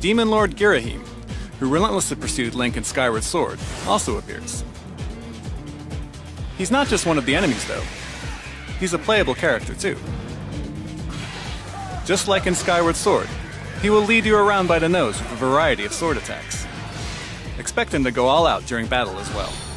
Demon Lord Ghirahim, who relentlessly pursued Link in Skyward Sword, also appears. He's not just one of the enemies though, he's a playable character too. Just like in Skyward Sword, he will lead you around by the nose with a variety of sword attacks. Expect him to go all out during battle as well.